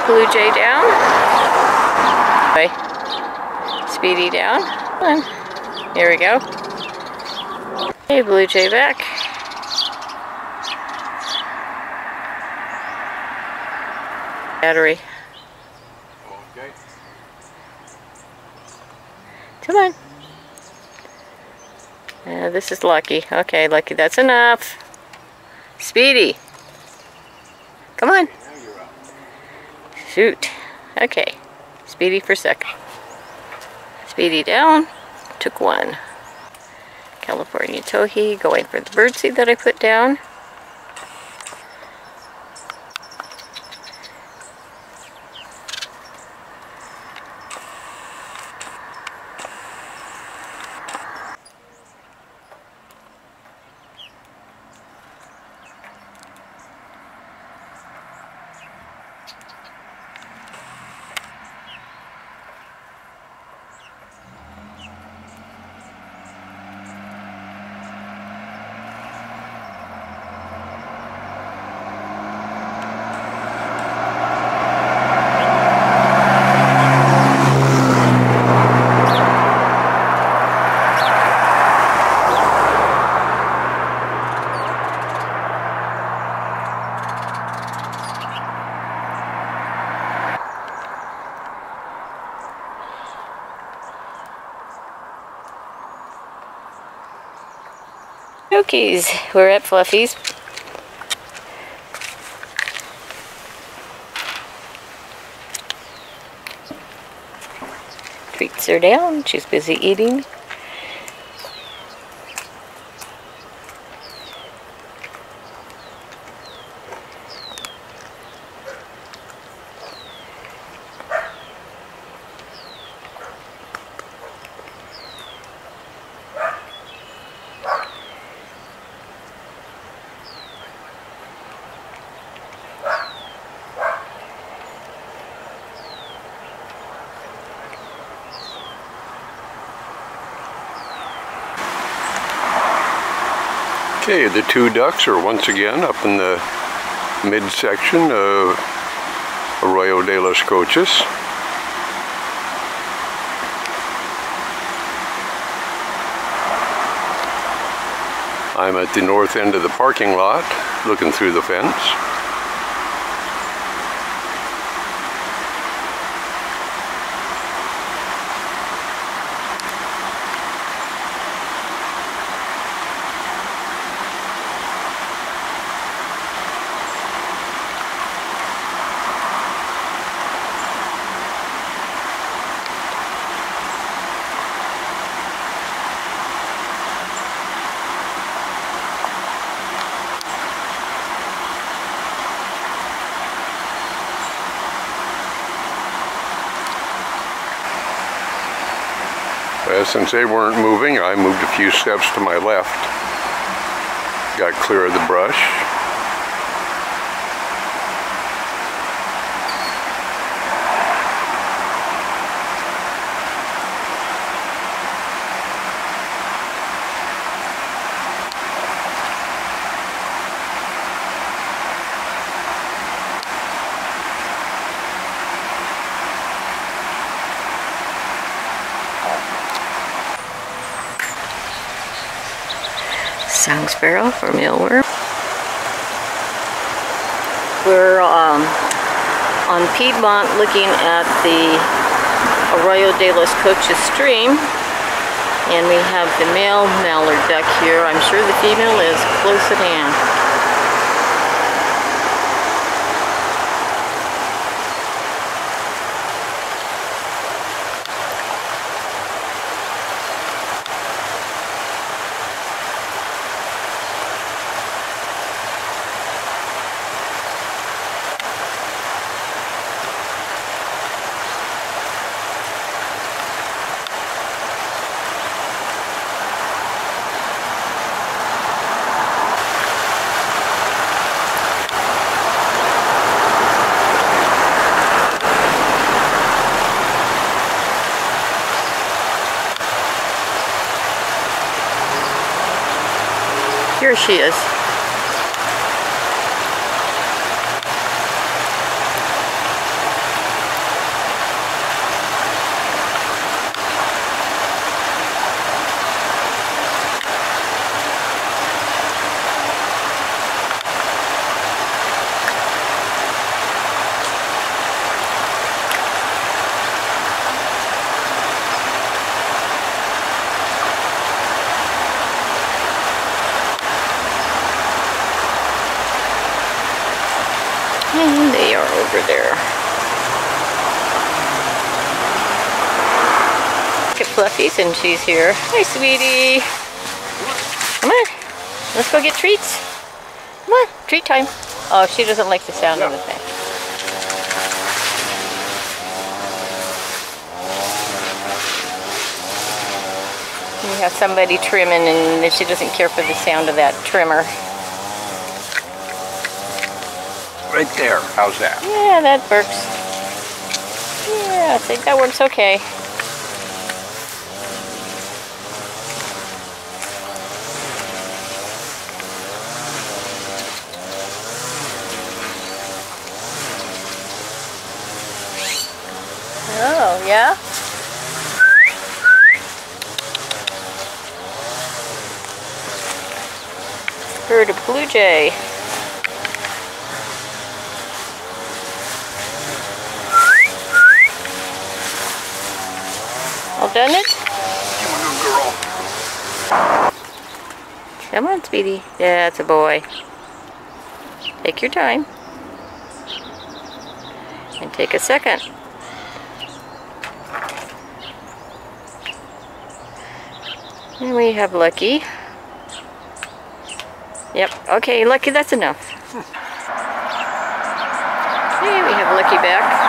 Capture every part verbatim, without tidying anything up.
Blue Jay down. Okay. Speedy down. Come on. Here we go. Hey, Blue Jay back. Battery. Okay. Come on. Uh, this is Lucky. Okay, Lucky, that's enough. Speedy. Come on. Shoot. Okay. Speedy for second. Speedy down. Took one. California Towhee going for the birdseed that I put down. Okies, we're at Fluffy's. Treats are down, she's busy eating. Okay, the two ducks are once again up in the midsection of Arroyo de los Coches. I'm at the north end of the parking lot, looking through the fence. Uh, since they weren't moving, I moved a few steps to my left. Got clear of the brush. House Sparrow for mealworm. We're um, on Piedmont looking at the Arroyo de los Coches stream, and we have the male mallard duck here. I'm sure the female is close at hand. Here she is. over there. Look at Fluffy's and she's here. Hi, Speedy. Come on. Let's go get treats. Come on, treat time. Oh, she doesn't like the sound of the thing. We have somebody trimming and she doesn't care for the sound of that trimmer. Right there. How's that? Yeah, that works. Yeah, I think that works okay. Oh, yeah? Heard a blue jay. All done it? Come on, Speedy. Yeah, it's a boy. Take your time. And take a second. And we have Lucky. Yep, okay, Lucky, that's enough. Okay, we have Lucky back.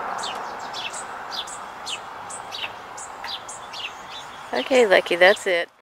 Okay, Lucky, that's it.